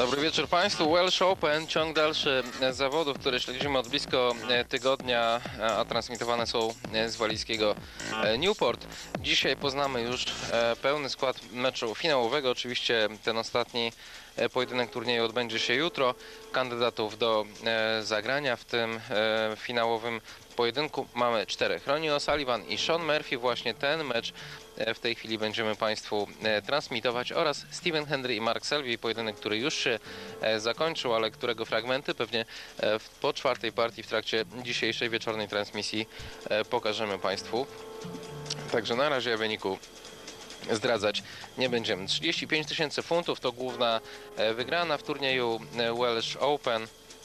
Dobry wieczór Państwu. Welsh Open, ciąg dalszy zawodów, które śledzimy od blisko tygodnia, a transmitowane są z walijskiego Newport. Dzisiaj poznamy już pełny skład meczu finałowego. Oczywiście ten ostatni pojedynek turnieju odbędzie się jutro. Kandydatów do zagrania w tym finałowym pojedynku mamy 4. Ronnie O'Sullivan i Shaun Murphy. Właśnie ten mecz w tej chwili będziemy Państwu transmitować, oraz Stephen Hendry i Mark Selby. Pojedynek, który już się zakończył, ale którego fragmenty pewnie po czwartej partii w trakcie dzisiejszej wieczornej transmisji pokażemy Państwu. Także na razie wyniku zdradzać nie będziemy. 35 000 funtów to główna wygrana w turnieju Welsh Open.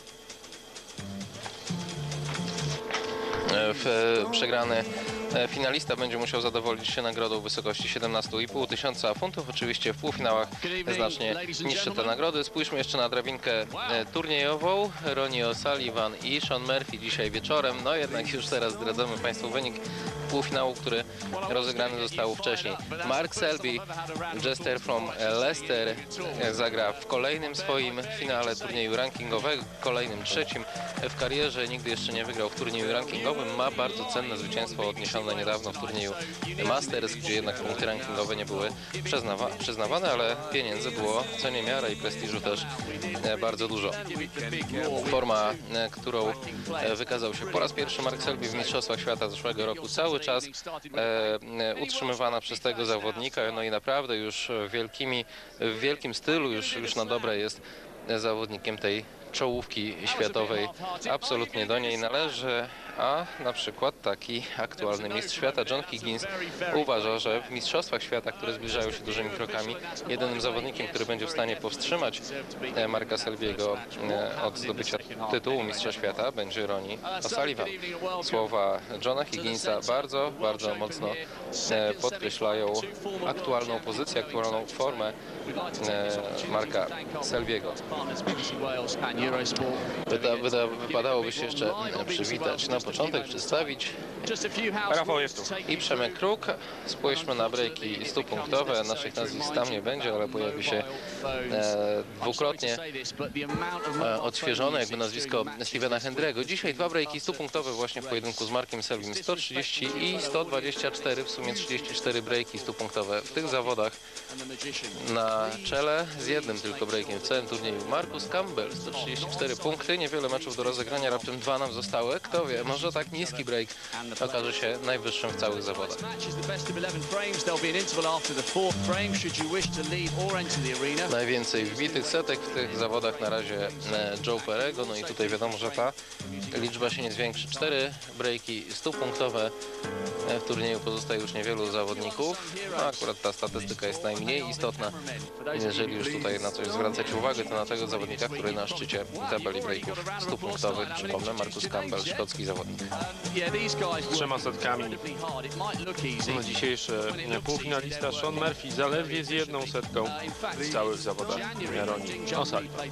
Przegrany finalista będzie musiał zadowolić się nagrodą w wysokości 17,5 tysiąca funtów. Oczywiście w półfinałach znacznie niższe te nagrody. Spójrzmy jeszcze na drabinkę turniejową. Ronnie O'Sullivan i Shaun Murphy dzisiaj wieczorem. No jednak już teraz zdradzamy Państwu wynik półfinału, który rozegrany został wcześniej. Mark Selby, Jester from Leicester, zagra w kolejnym swoim finale turnieju rankingowego, kolejnym trzecim w karierze. Nigdy jeszcze nie wygrał w turnieju rankingowym. Ma bardzo cenne zwycięstwo odniesione niedawno w turnieju Masters, gdzie jednak punkty rankingowe nie były przyznawane, ale pieniędzy było co niemiara i prestiżu też bardzo dużo. Forma, którą wykazał się po raz pierwszy Mark Selby w Mistrzostwach Świata zeszłego roku, cały czas utrzymywana przez tego zawodnika, no i naprawdę już w wielkim stylu, już na dobre jest zawodnikiem tej czołówki światowej. Absolutnie do niej należy, a na przykład taki aktualny mistrz świata John Higgins uważa, że w Mistrzostwach Świata, które zbliżają się dużymi krokami, jedynym zawodnikiem, który będzie w stanie powstrzymać Marka Selby'ego od zdobycia tytułu mistrza świata, będzie Ronnie O'Sullivan. Słowa Johna Higginsa bardzo, bardzo mocno podkreślają aktualną pozycję, aktualną formę Marka Selby'ego. Wypadałoby się jeszcze przywitać na początek, przedstawić. Rafał jest tu. I Przemek Kruk. Spójrzmy na breaki 100-punktowe. Naszych nazwisk tam nie będzie, ale pojawi się dwukrotnie odświeżone jakby nazwisko Stephena Hendry'ego. Dzisiaj dwa breaki 100-punktowe właśnie w pojedynku z Markiem Selbym. 130 i 124, w sumie 34 breaki 100-punktowe w tych zawodach. Na czele z jednym tylko breakiem w całym turnieju Marcus Campbell, 134 punkty, niewiele meczów do rozegrania, raptem 2 nam zostały. Kto wie, może tak niski break okaże się najwyższym w całych zawodach. Najwięcej wbitych setek w tych zawodach na razie Joe Perego, no i tutaj wiadomo, że ta liczba się nie zwiększy. 4 breaki 100-punktowe w turnieju pozostaje już niewielu zawodników. No, akurat ta statystyka jest najmniej istotna. Jeżeli już tutaj na coś zwracać uwagę, to na tego zawodnika, który na szczycie tabeli breaków 100-punktowych, przypomnę, Marcus Campbell, szkocki zawodnik. Z 3 setkami dzisiejszy półfinalista Shaun Murphy zaledwie z 1 setką w całych zawodach Ronnie O'Sullivan.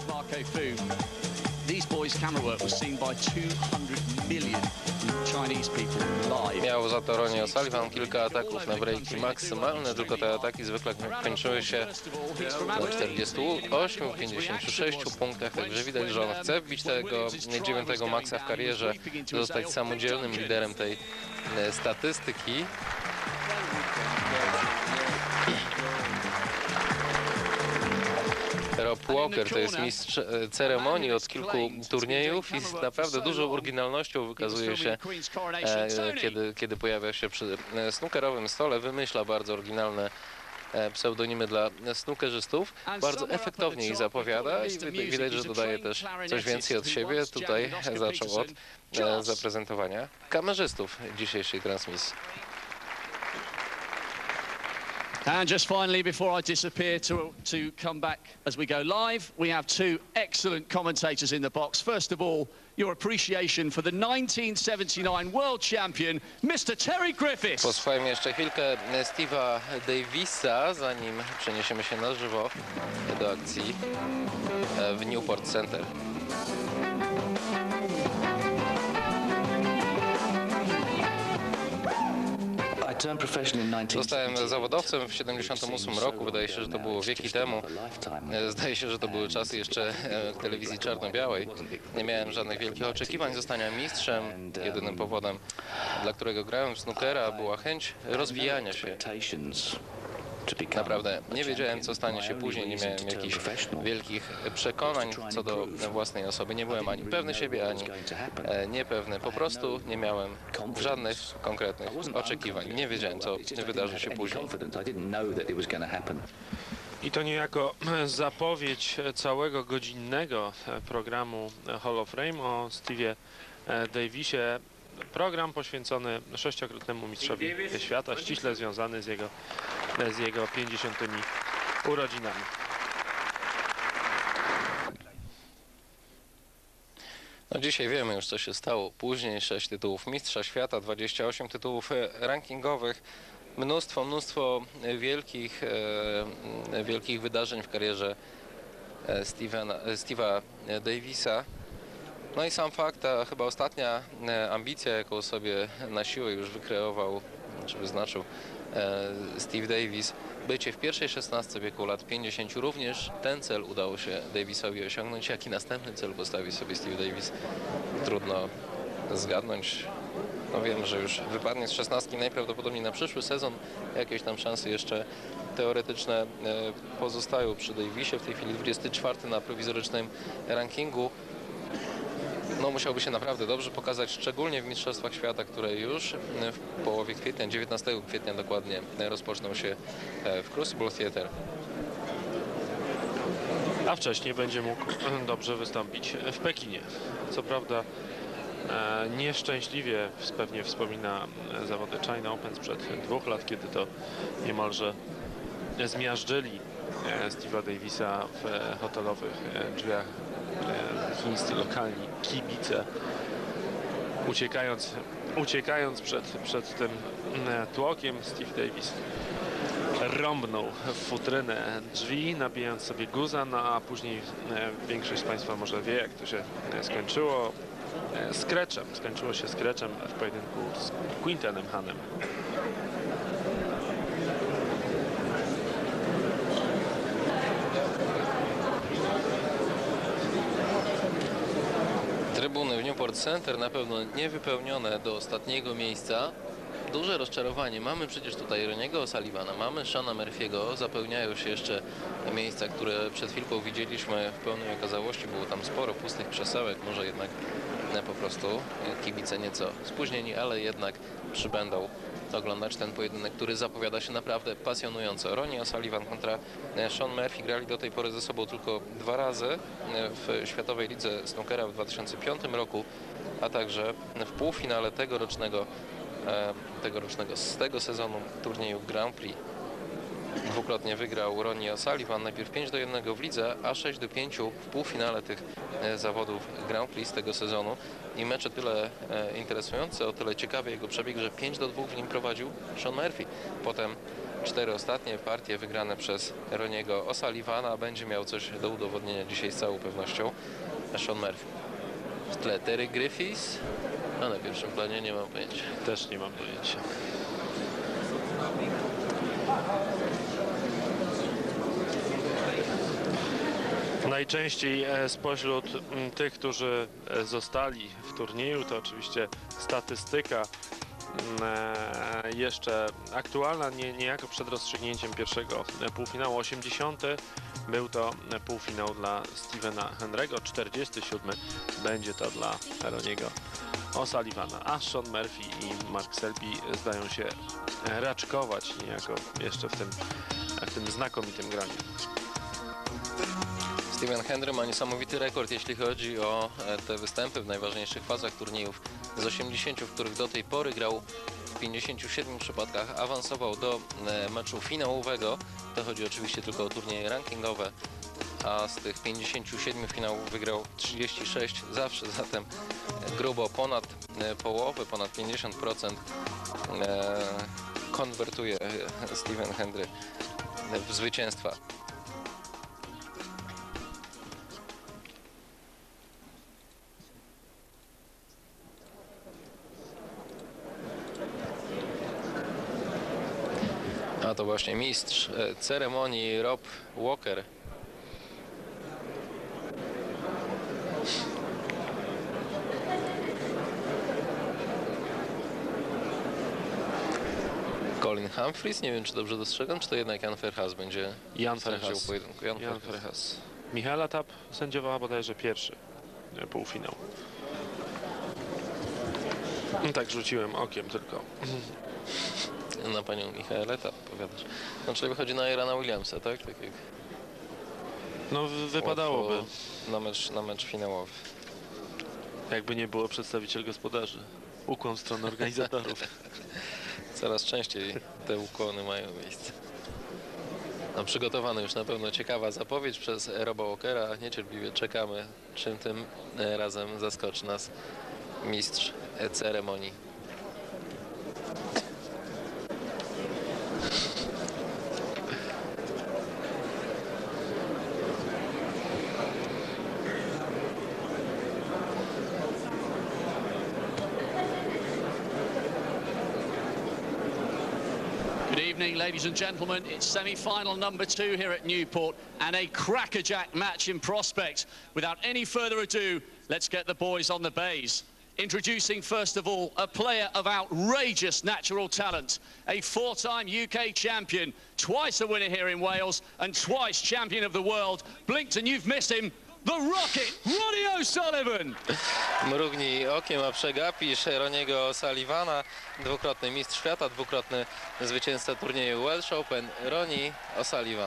Miał za to Ronnie O'Sullivan kilka ataków na breaki maksymalne, tylko te ataki zwykle kończyły się na 48-56 punktach, także widać, że on chce wbić tego 9. maksa w karierze, zostać samodzielnym liderem tej statystyki. Rob Walker to jest mistrz ceremonii od kilku turniejów i z naprawdę dużą oryginalnością wykazuje się, kiedy pojawia się przy snookerowym stole. Wymyśla bardzo oryginalne pseudonimy dla snookerzystów. Bardzo efektownie ich zapowiada i widać, że dodaje też coś więcej od siebie. Tutaj zaczął od zaprezentowania kamerzystów dzisiejszej transmisji. And just finally, before I disappear to come back as we go live, we have 2 excellent commentators in the box. First of all, your appreciation for the 1979 world champion, Mr. Terry Griffiths. Posłuchajmy jeszcze chwilkę Steve'a Davisa, zanim przeniesiemy się na żywo do akcji w Newport Center. Zostałem zawodowcem w 78 roku. Wydaje się, że to było wieki temu. Zdaje się, że to były czasy jeszcze telewizji czarno-białej. Nie miałem żadnych wielkich oczekiwań zostania mistrzem. Jedynym powodem, dla którego grałem w snookera, była chęć rozwijania się. Naprawdę nie wiedziałem, co stanie się później, nie miałem jakichś wielkich przekonań co do własnej osoby. Nie byłem ani pewny siebie, ani niepewny. Po prostu nie miałem żadnych konkretnych oczekiwań. Nie wiedziałem, co wydarzy się później. I to niejako zapowiedź całego godzinnego programu Hall of Fame o Steve'ie Davisie. Program poświęcony 6-krotnemu mistrzowi świata, ściśle związany z jego 50. urodzinami. No dzisiaj wiemy już, co się stało. Później 6 tytułów mistrza świata, 28 tytułów rankingowych, mnóstwo wielkich wydarzeń w karierze Steve'a Davisa. No i sam fakt, a chyba ostatnia ambicja, jaką sobie na siłę już wykreował, czy wyznaczył Steve Davis, bycie w pierwszej 16 wieku lat 50. Również ten cel udało się Davisowi osiągnąć. Jaki następny cel postawi sobie Steve Davis? Trudno zgadnąć. No wiem, że już wypadnie z 16 najprawdopodobniej na przyszły sezon. Jakieś tam szanse jeszcze teoretyczne pozostają przy Davisie. W tej chwili 24 na prowizorycznym rankingu. No, musiałby się naprawdę dobrze pokazać, szczególnie w Mistrzostwach Świata, które już w połowie kwietnia, 19 kwietnia dokładnie, rozpoczną się w Crucible Theatre. A wcześniej będzie mógł dobrze wystąpić w Pekinie. Co prawda nieszczęśliwie pewnie wspomina zawody China Open sprzed 2 lat, kiedy to niemalże zmiażdżyli Steve'a Davisa w hotelowych drzwiach chińscy lokalni kibice, uciekając przed tym tłokiem. Steve Davis rąbnął w futrynę drzwi, nabijając sobie guza, no a później większość z Państwa może wie, jak to się skończyło. Skończyło się scratchem w pojedynku z Quintenem Hanem. Trybuny w Newport Center na pewno niewypełnione do ostatniego miejsca. Duże rozczarowanie. Mamy przecież tutaj Roniego O'Sullivana, mamy Shana Murphy'ego. Zapełniają się jeszcze miejsca, które przed chwilką widzieliśmy w pełnej okazałości. Było tam sporo pustych krzesełek. Może jednak po prostu kibice nieco spóźnieni, ale jednak przybędą oglądać ten pojedynek, który zapowiada się naprawdę pasjonująco. Ronnie O'Sullivan kontra Sean Murphy grali do tej pory ze sobą tylko 2 razy w Światowej Lidze Snookera w 2005 roku, a także w półfinale tegorocznego z tego sezonu turnieju Grand Prix. Dwukrotnie wygrał Ronnie O'Sullivan, najpierw 5-1 w lidze, a 6-5 w półfinale tych zawodów Grand Prix z tego sezonu. I mecze tyle interesujące, o tyle ciekawy jego przebieg, że 5-2 w nim prowadził Sean Murphy. Potem 4 ostatnie partie wygrane przez Ronniego O'Sullivana. Będzie miał coś do udowodnienia dzisiaj z całą pewnością Sean Murphy. W tle Terry Griffiths, a na pierwszym planie nie mam pojęcia. Też nie mam pojęcia. Najczęściej spośród tych, którzy zostali w turnieju, to oczywiście statystyka jeszcze aktualna, niejako przed rozstrzygnięciem pierwszego półfinału. 80. był to półfinał dla Stevena Hendry'ego, 47. będzie to dla Ronniego O'Sullivana, a Sean Murphy i Mark Selby zdają się raczkować niejako jeszcze w tym znakomitym graniu. Stephen Hendry ma niesamowity rekord, jeśli chodzi o te występy w najważniejszych fazach turniejów. Z 80, w których do tej pory grał, w 57 przypadkach awansował do meczu finałowego. To chodzi oczywiście tylko o turnieje rankingowe, a z tych 57 finałów wygrał 36 zawsze, zatem grubo ponad połowę, ponad 50% konwertuje Stephen Hendry w zwycięstwa. A to właśnie mistrz ceremonii Rob Walker. Colin Humphries, nie wiem czy dobrze dostrzegam, czy to jednak Jan Verhaas będzie Jan sędzią Verhaas. pojedynku. Jan Verhaas. Michaela Tap sędziowała bodajże pierwszy półfinał. Tak rzuciłem okiem tylko. Na panią Michaeletę powiadasz. No czyli wychodzi na Irana Williamsa, tak? Tak jak No wypadałoby, łatwo na mecz finałowy. jakby nie było przedstawiciel gospodarzy. Ukłon w stronę organizatorów. Coraz częściej te ukłony mają miejsce. No, przygotowany już na pewno ciekawa zapowiedź przez Roba Walkera. Niecierpliwie czekamy, czym tym razem zaskoczy nas mistrz ceremonii. Good evening, ladies and gentlemen. It's semi-final number 2 here at Newport and a crackerjack match in prospect. Without any further ado, let's get the boys on the bays. Introducing, first of all, a player of outrageous natural talent, a 4-time UK champion, twice a winner here in Wales and twice champion of the world. Blinked and you've missed him, the Rocket, Ronnie O'Sullivan. Mrugnij okiem, a przegapisz Roniego O'Sullivana, dwukrotny mistrz świata, dwukrotny zwycięzca turnieju Welsh Open, Ronnie O'Sullivan.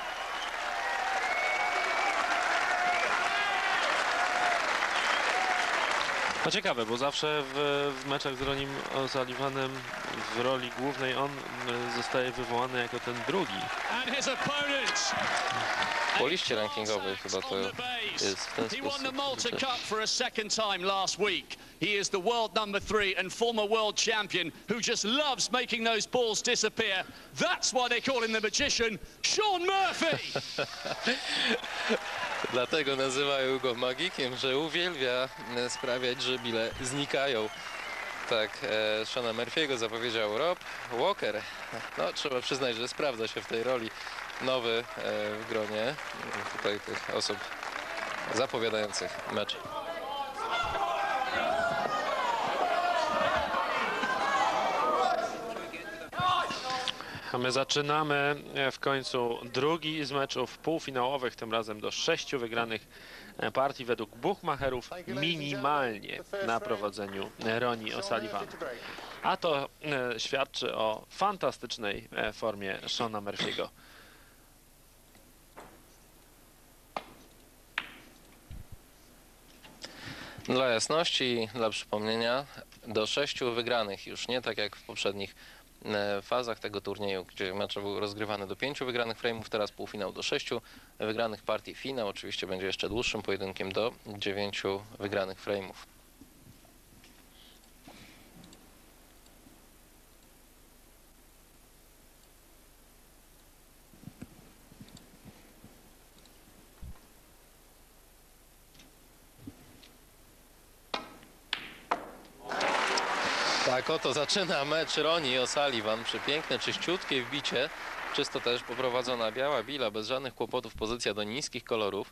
No ciekawe, bo zawsze w meczach z Ronim O'Sullivanem w roli głównej on zostaje wywołany jako ten drugi. And his opponent. Po liście rankingowej chyba to jest w ten He won the sposób. Malta Cup for a second time last week. He is the world number 3 and former world champion who just loves making those balls disappear. That's why they call him the magician, Shaun Murphy. Dlatego nazywają go magikiem, że uwielbia sprawiać, że bile znikają. Tak, Shona Murphy'ego zapowiedział Rob Walker. No, trzeba przyznać, że sprawdza się w tej roli. Nowy w gronie tutaj tych osób zapowiadających mecz. A my zaczynamy w końcu drugi z meczów półfinałowych, tym razem do 6 wygranych partii według bookmacherów, minimalnie na prowadzeniu Ronnie O'Sullivana. A to świadczy o fantastycznej formie Shona Murphy'ego. Dla jasności, dla przypomnienia, do 6 wygranych już, nie tak jak w poprzednich fazach tego turnieju, gdzie mecze były rozgrywane do 5 wygranych frame'ów, teraz półfinał do 6 wygranych partii, finał oczywiście będzie jeszcze dłuższym pojedynkiem do 9 wygranych frame'ów. Tak oto zaczyna mecz Ronnie O'Sullivan. Przepiękne, czyściutkie wbicie. Czysto też poprowadzona biała billa, bez żadnych kłopotów, pozycja do niskich kolorów.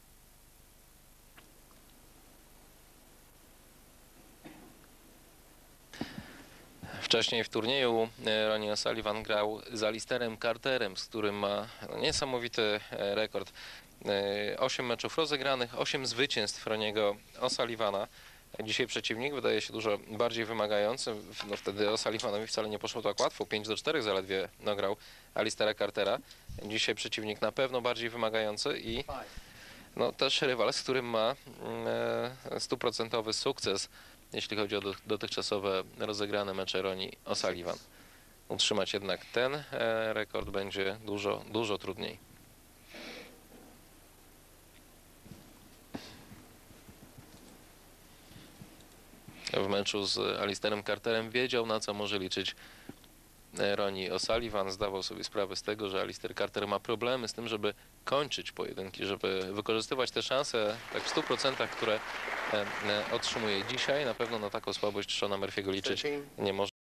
Wcześniej w turnieju Ronnie O'Sullivan grał z Alisterem Carterem, z którym ma niesamowity rekord. 8 meczów rozegranych, 8 zwycięstw Ronniego O'Sullivana. Dzisiaj przeciwnik wydaje się dużo bardziej wymagający. No wtedy O'Sullivanowi wcale nie poszło tak łatwo. 5-4 zaledwie nagrał Alistera Cartera. Dzisiaj przeciwnik na pewno bardziej wymagający i no, też rywal, z którym ma 100% sukces, jeśli chodzi o dotychczasowe rozegrane mecze Ronnie O'Sullivan. Utrzymać jednak ten rekord będzie dużo trudniej. W meczu z Alisterem Carterem wiedział, na co może liczyć Ronnie O'Sullivan. Zdawał sobie sprawę z tego, że Alister Carter ma problemy z tym, żeby kończyć pojedynki, żeby wykorzystywać te szanse tak w 100%, które otrzymuje dzisiaj. Na pewno na taką słabość Shona Murphy'ego liczyć nie może.